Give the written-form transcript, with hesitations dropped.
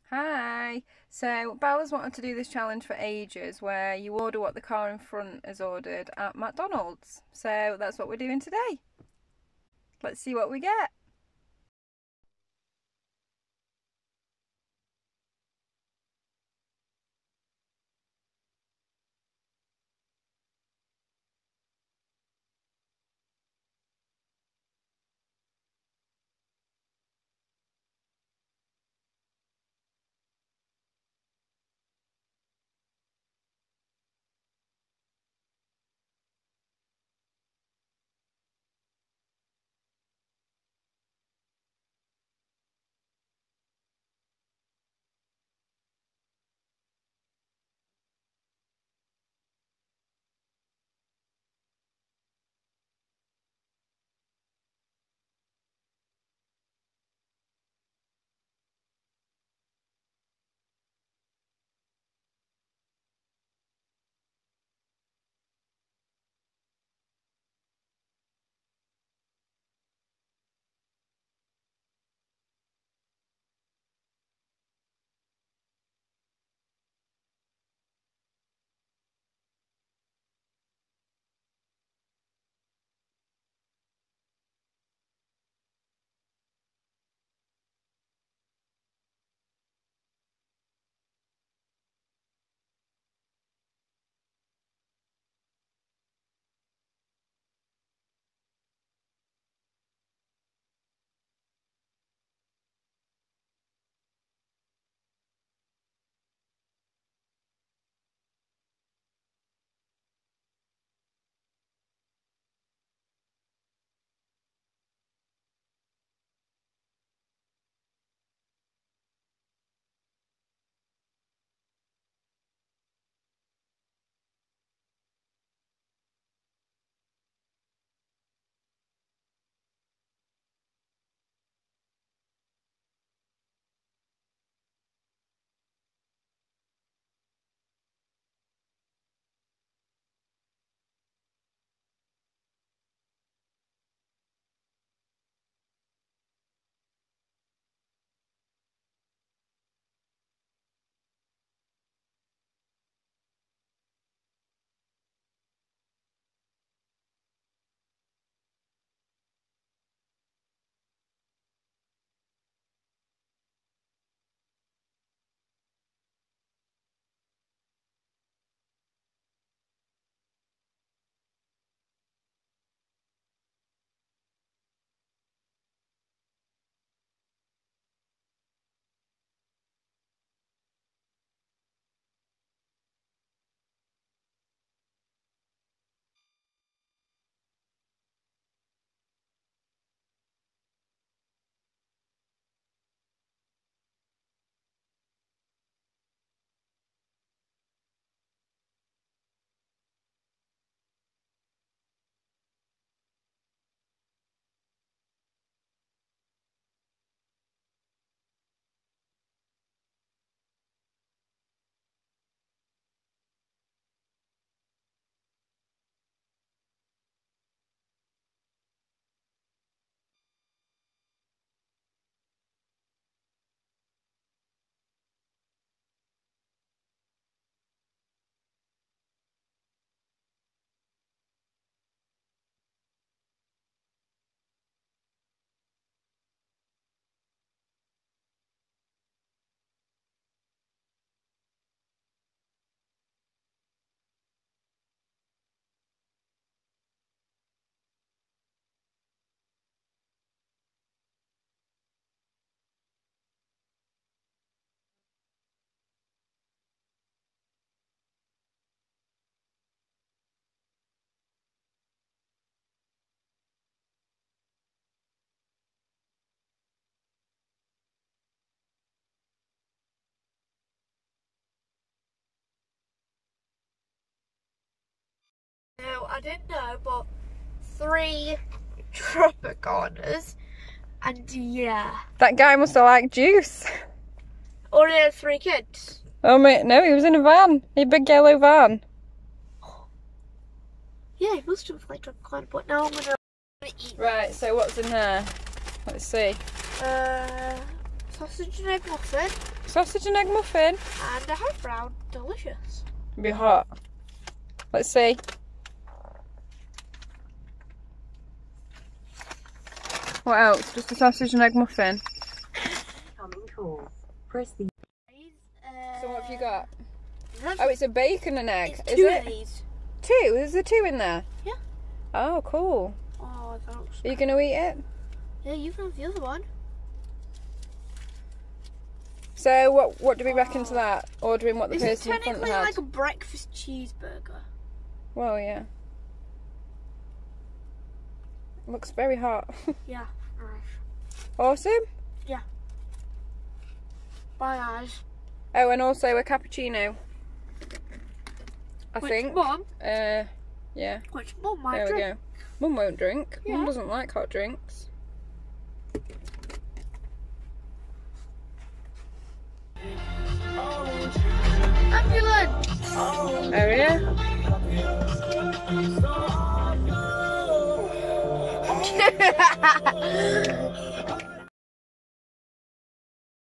Hi! So, Bella's wanted to do this challenge for ages where you order what the car in front has ordered at McDonald's. So, that's what we're doing today. Let's see what we get. No, I didn't know, but 3 Tropicana's, and yeah, That guy must have liked juice. only had 3 kids. Oh, mate, no, he was in a van. A big yellow van. Yeah, he must have liked Tropicana, but now I'm gonna eat. Right, so what's in there? Let's see. Sausage and egg muffin, Sausage and egg muffin. And a hash brown. Delicious. Be hot. Let's see. What else? Just a sausage and egg muffin. Coming course. Press the. So what have you got? Oh, it's a bacon and egg. It's Is two it? of these. Two? There's a two in there? Yeah. Oh, cool. Oh, that looks... Are you going to eat it? Yeah, you can have the other one. So what do we reckon to that? Ordering what the This is person in front technically had? like a breakfast cheeseburger. Well, yeah. Looks very hot. Yeah, nice. Awesome. Yeah. Bye, guys. Oh, and also a cappuccino. I Which think. Mum? Yeah. Which Mum might There we drink. go. Mum won't drink. Yeah. Mum doesn't like hot drinks. Ambulance! Oh yeah.